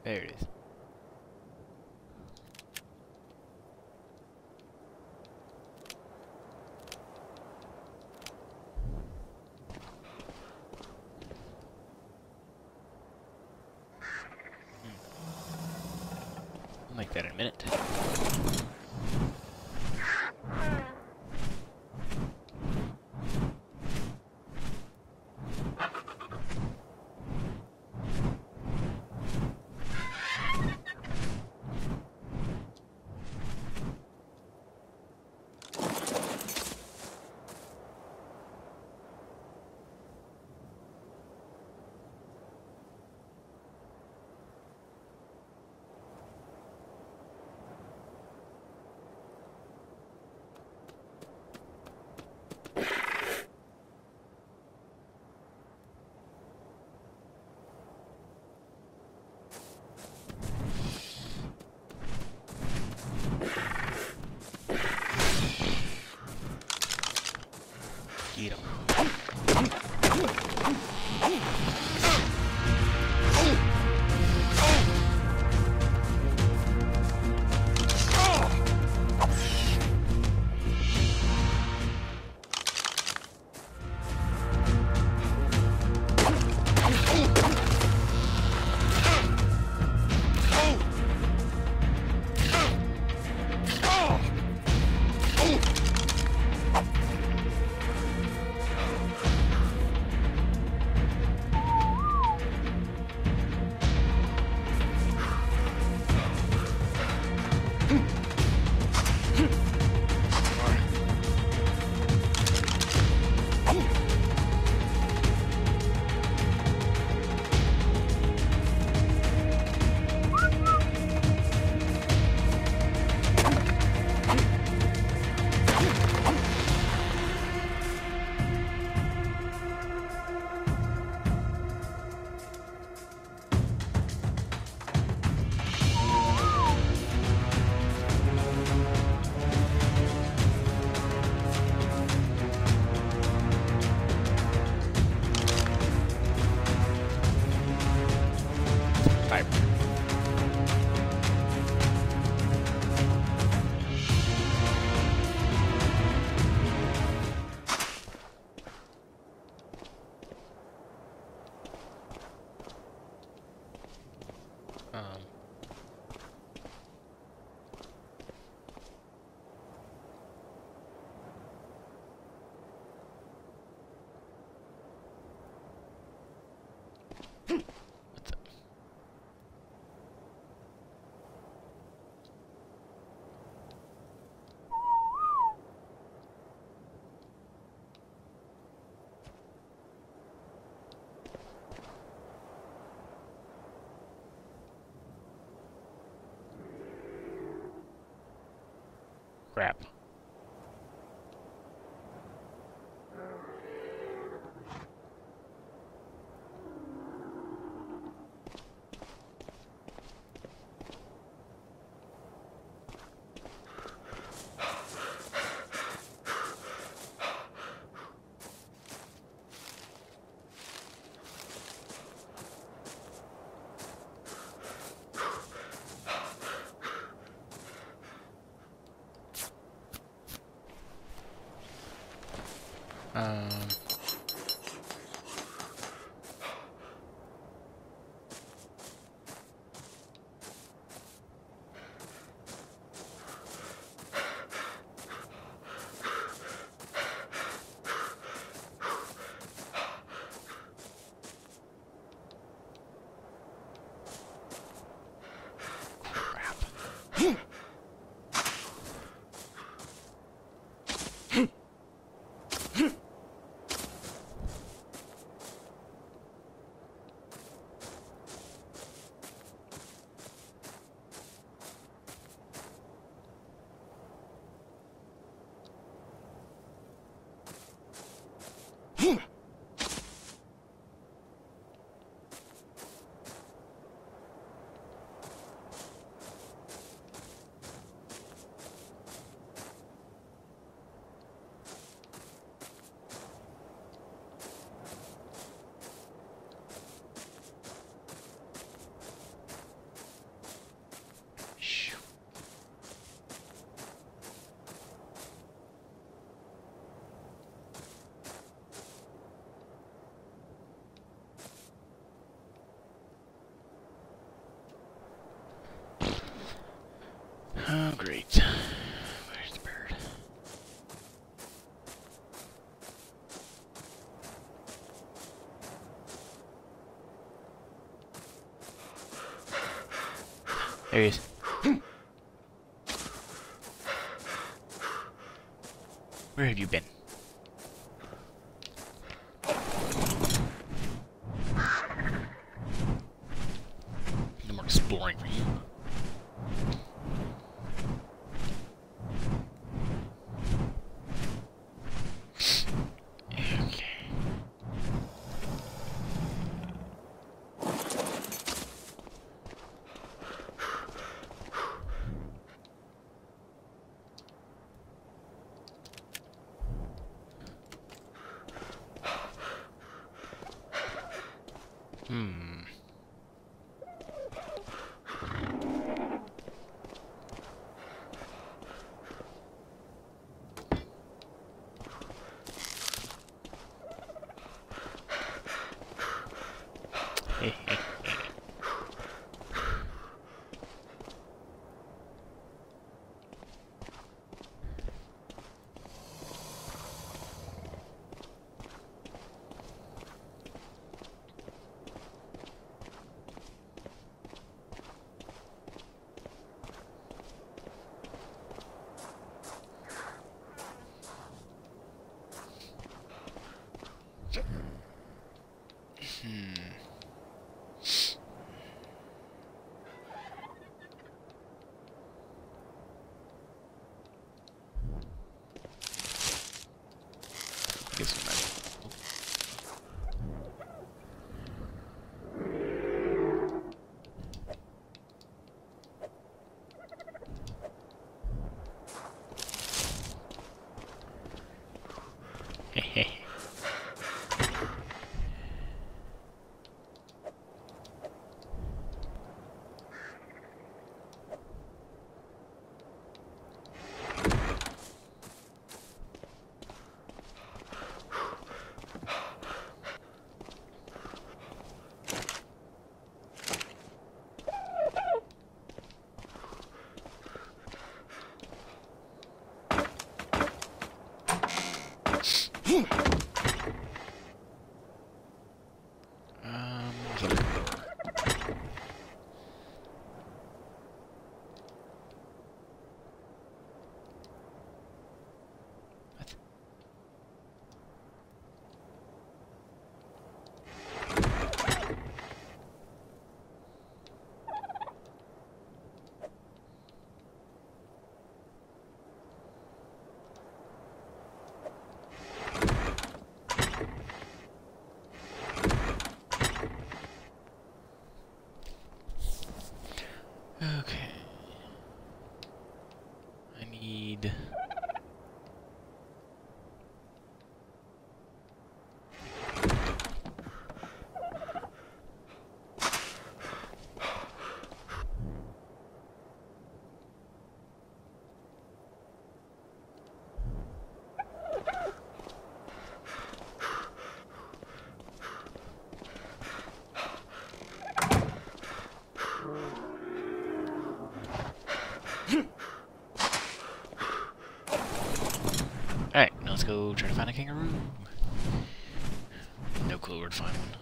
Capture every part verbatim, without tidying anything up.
There it is. I'll make that in a minute. Eat 'em. Um, what's up? Crap. Um, crap. Oh, great. Where's the bird? There he is. Where have you been? No more exploring for you. Hmm. Hey, hey, hey. Hmm. Guess we might. Hey, hey. Um, what's up? What? Okay. I need... Alright, now let's go try to find a kangaroo. No clue where to find one.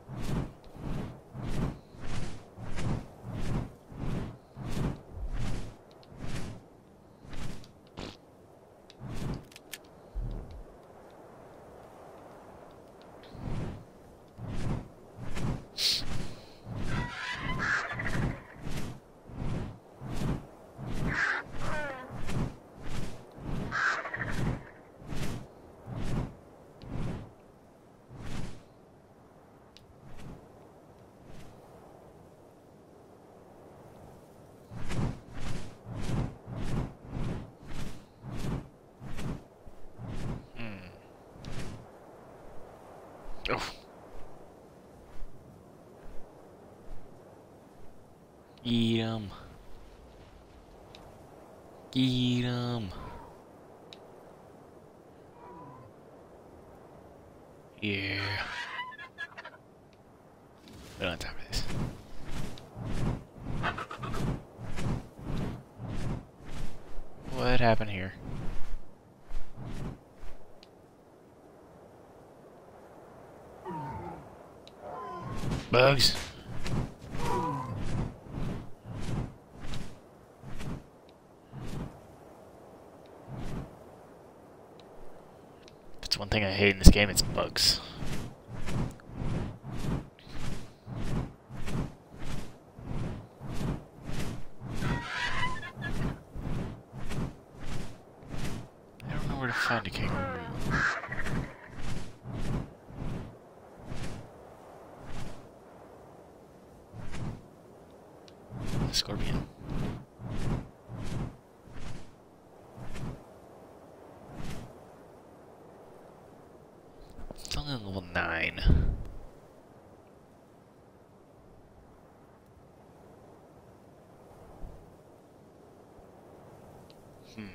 Oh. Eat 'em. Eat 'em. Yeah. We don't have time for this. could happen here. Bugs. If it's one thing I hate in this game, it's bugs. I don't know where to find a kangaroo. Scorpion. It's only on level nine. Hmm.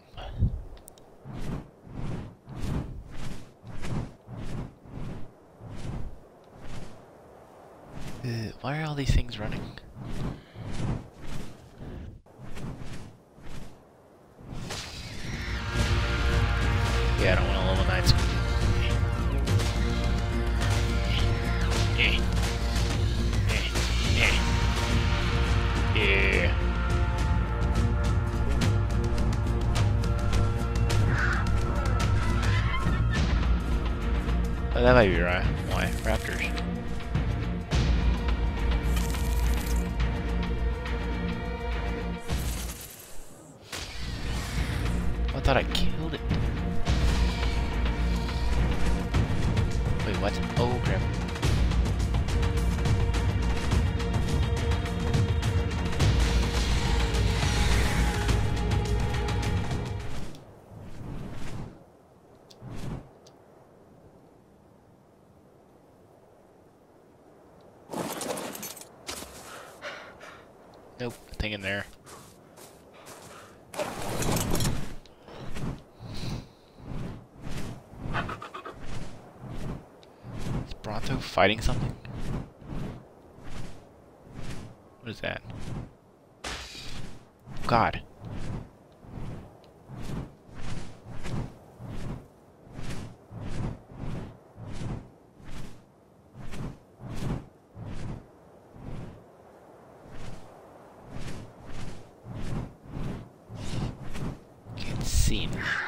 Uh, why are all these things running? Yeah, I don't want a level nine scorpion. Yeah. Yeah. Yeah. Oh, that might be right. Why? Raptors. I thought I killed it. Wait, what? Oh, crap. Nope, nothing in there. Is Bronto fighting something? What is that? God. Can't see him.